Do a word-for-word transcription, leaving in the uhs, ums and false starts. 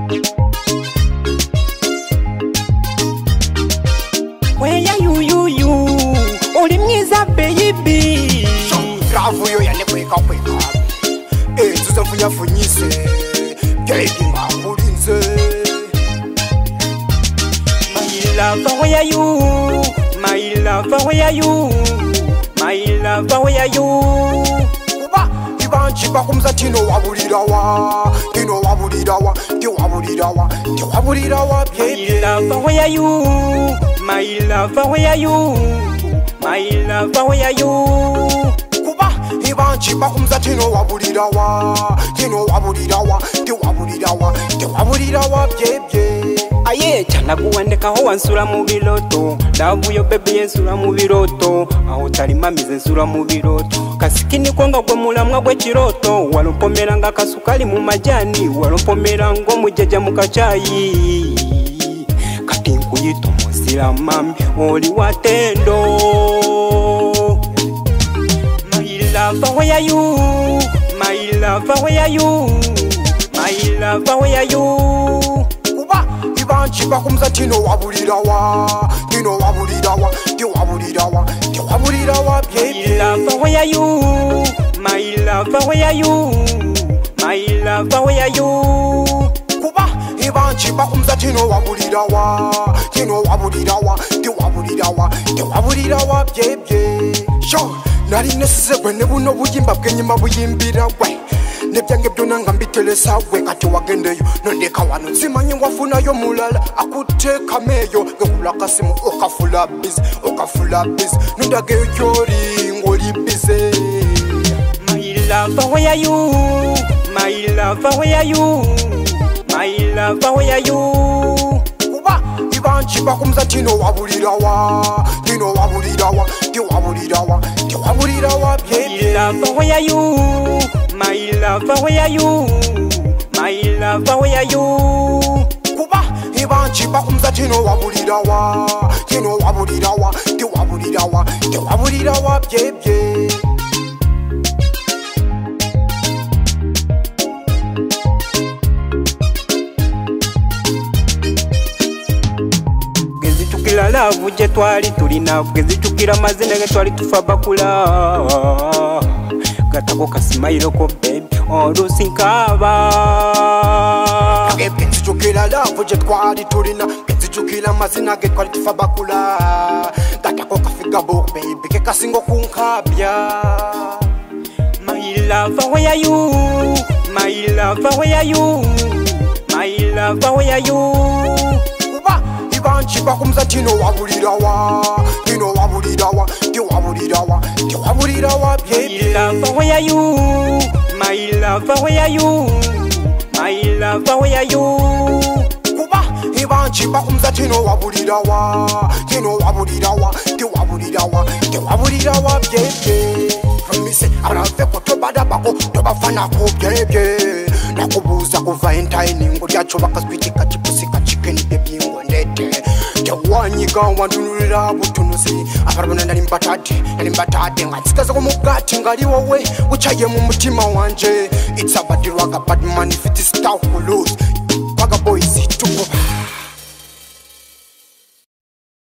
Where you you you Oli mwiza baby Bravo yo yale kweka kweka Eh tuza funya funyise Baby makulinze My lover where you My lover where you My lover where you Uba Ibanchi bakumza tino wabulirawa Tino wabulirawa Tino wabulirawa Tino wabulirawa baby My lover where you My lover where you My lover where you Kuba Ibanchi bakumza tino wabulirawa Tino wabulirawa Tino wabulirawa Tino wabulirawa baby Aye chana kuwandeka ho wansura mu biloto Love yo baby yensura mu biloto Aho tali mamize nsura mu biloto Kasikini kwanga gwe mulamwa gwe kiroto Walompomera nga kasukali mu majani Walompomera ngo mujeja mu kachayi Kati nkuyito musira mami oli watendo My lover where you My lover where you My lover where you Ibanchi bakumza tino wabulirawa Tino wabulirawa Tino wabulirawa Tino wabulirawa baby My lover where you My lover where you My lover where you Kuba Ibanchi bakumza tino wabulirawa Tino wabulirawa Tino wabulirawa Tino wabulirawa baby Sho Nari nesize gwene buno buyimba bwenyima buyimbira we Nebyange byona ngambitelesa we kati wagendeyo nondeka wano simanyi ngwafunayo mulala akuteka meyo ngekula kasimu okafula busy okafula busy nondageyo kyori ngoli busy My lover where you My lover where you My lover where you Kuba Ibanchi bakumza tino wabulirawa Tino wabulirawa Tino wabulirawa Tino wabulirawa baby My lover where you My lover where you My lover where you Kuba Ibanchi bakumza tino wabulirawa Tino wabulirawa Tino wabulirawa Tino wabulirawa baby Gezichukila love je twali tulina Gezichukila mazina ge twali tufa bakula Gatako kasimailo ko baby olusinkaba Gezichukila love je twali tulina Gezichukila mazina ge twali tufa bakula Gatako kafiga bo baby ke kasingo kunkabya My lover where you My lover where you My lover where you Kuba Ibanchi bakumza tino wabulirawa Tino wabulirawa Tino wabulirawa Tino wabulirawa baby My lover where you My lover where you My lover where you Kuba Ibanchi bakumza tino wabulirawa Tino wabulirawa Tino wabulirawa Tino wabulirawa baby Promise arave ko tobada bako tobafana ko baby Nakubuza ku Valentine ngolya choba kaswiti kachipusi kachikeni baby ngondete Jawanyika wandunulira butunuzi Aparabona ndali mbatade ndali mbatade ngatsikaza ko mugati ngali wowe uchaye mu mutima wanje It's a bad rock bad man if it is tough to lose Waga boys tuko